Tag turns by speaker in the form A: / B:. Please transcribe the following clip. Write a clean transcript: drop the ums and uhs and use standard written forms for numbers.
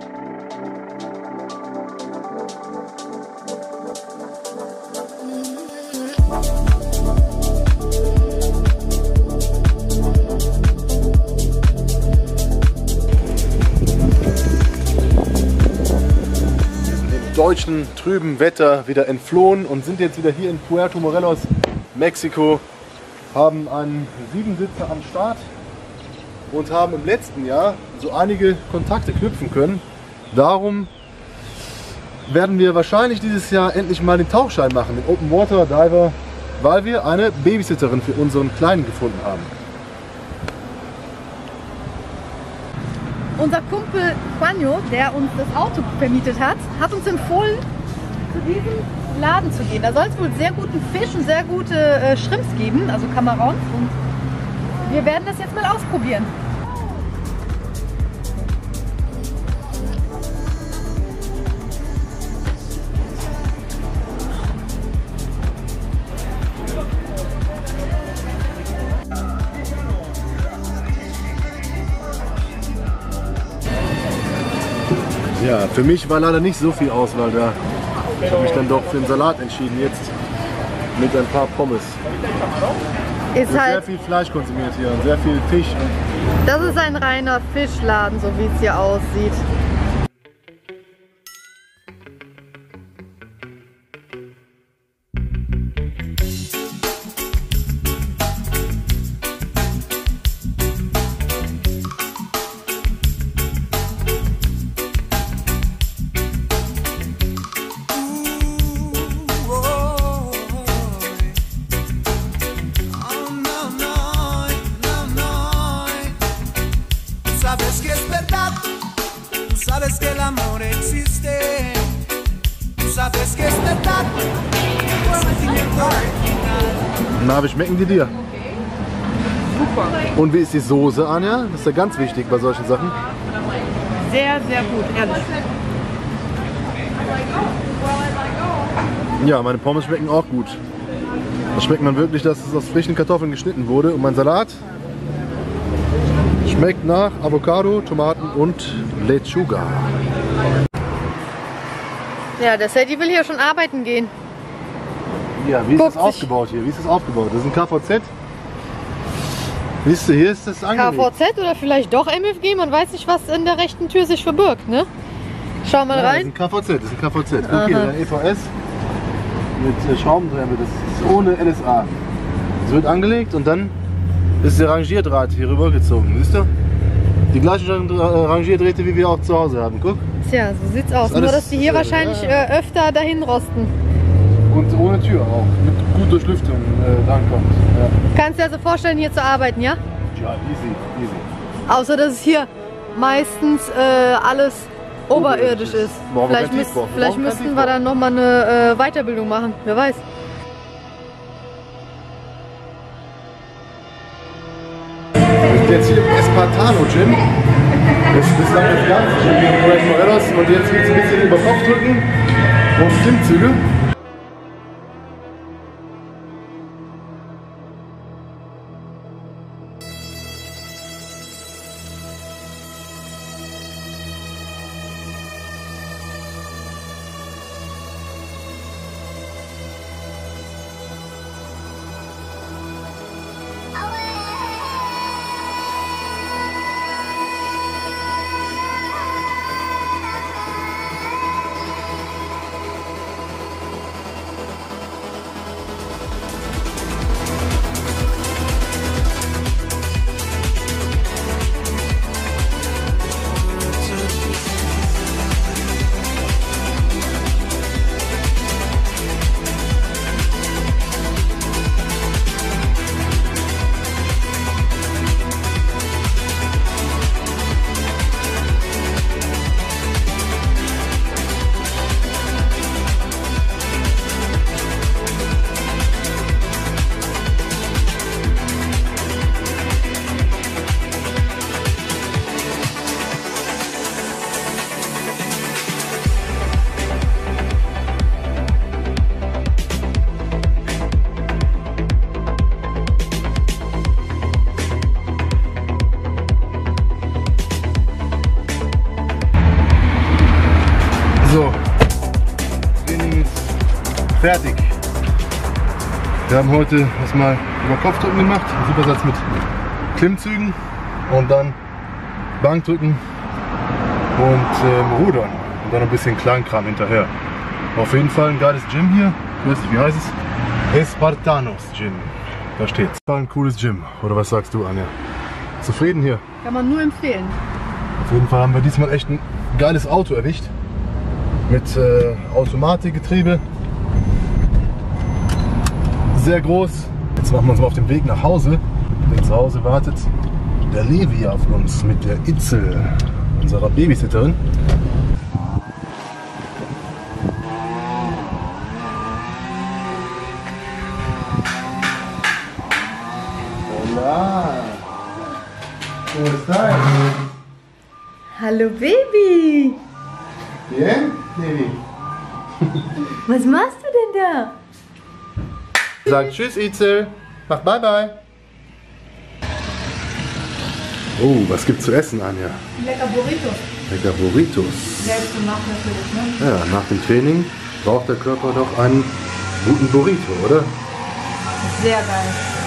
A: Deutschen trüben Wetter wieder entflohen und sind jetzt wieder hier in Puerto Morelos, Mexiko, haben einen 7-Sitzer am Start und haben im letzten Jahr so einige Kontakte knüpfen können. Darum werden wir wahrscheinlich dieses Jahr endlich mal den Tauchschein machen, den Open Water Diver, weil wir eine Babysitterin für unseren Kleinen gefunden haben.
B: Unser Kumpel Juanjo, der uns das Auto vermietet hat, hat uns empfohlen, zu diesem Laden zu gehen. Da soll es wohl sehr guten Fisch und sehr gute Shrimps geben, also Camarons. Und wir werden das jetzt mal ausprobieren.
A: Ja, für mich war leider nicht so viel Auswahl da. Ich habe mich dann doch für den Salat entschieden jetzt mit ein paar Pommes.
B: Ist
A: halt
B: halt
A: sehr viel Fleisch konsumiert hier und sehr viel Fisch.
B: Das ist ein reiner Fischladen, so wie es hier aussieht.
A: Na, wie schmecken die dir?
B: Super.
A: Und wie ist die Soße, Anja? Das ist ja ganz wichtig bei solchen Sachen.
B: Sehr, sehr gut, ehrlich.
A: Ja, meine Pommes schmecken auch gut. Da schmeckt man wirklich, dass es aus frischen Kartoffeln geschnitten wurde. Und mein Salat schmeckt nach Avocado, Tomaten und Lechuga.
B: Ja, der Sadie will hier schon arbeiten gehen.
A: Ja, wie ist das aufgebaut hier? Wie ist das aufgebaut? Das ist ein KVZ. Siehst du, hier ist das angelegt.
B: KVZ oder vielleicht doch MFG, man weiß nicht, was in der rechten Tür sich verbirgt, ne? Schau mal rein.
A: Das ist ein KVZ. Guck hier, der EVS mit Schraubendrehme, das ist ohne LSA. Es wird angelegt und dann ist der Rangierdraht hier rübergezogen, siehst du? Die gleichen Rangierdrähte, wie wir auch zu Hause haben, guck.
B: Tja, so sieht's aus. Nur, dass die hier wahrscheinlich öfter dahin rosten.
A: Und ohne Tür auch, mit gut Durchlüftung rankommt. Ja.
B: Kannst du dir also vorstellen, hier zu arbeiten, ja?
A: Ja, easy.
B: Außer, dass es hier meistens alles oberirdisch ist. Vielleicht müssten wir dann nochmal eine Weiterbildung machen, wer weiß.
A: Wir sind jetzt hier im Espartano Gym. Das ist bislang das ganze Gym hier in Puerto Morelos und jetzt geht es ein bisschen über Kopfdrücken und Klimmzüge. fertig. Wir haben heute erstmal über Kopfdrücken gemacht, einen Supersatz mit Klimmzügen und dann Bankdrücken und Rudern und dann ein bisschen Kleinkram hinterher. Auf jeden Fall ein geiles Gym hier. Ich weiß nicht, wie heißt es? Espartanos Gym. Da steht's. War ein cooles Gym. Oder was sagst du, Anja? Zufrieden hier?
B: Kann man nur empfehlen.
A: Auf jeden Fall haben wir diesmal echt ein geiles Auto erwischt. Mit Automatikgetriebe. Sehr groß. Jetzt machen wir uns mal auf den Weg nach Hause. Denn zu Hause wartet der Levi auf uns mit der Itzel, unserer Babysitterin. Hola. ¿Cómo estás?
B: Hallo Baby!
A: Bien, Levi.
B: Was machst du denn da?
A: Sag tschüss, Itzel. Mach bye bye. Oh, was gibt's zu essen, Anja?
B: Lecker Burritos.
A: Lecker Burritos.
B: Selbst gemacht natürlich, ne?
A: Ja, nach dem Training braucht der Körper doch einen guten Burrito, oder?
B: Sehr geil.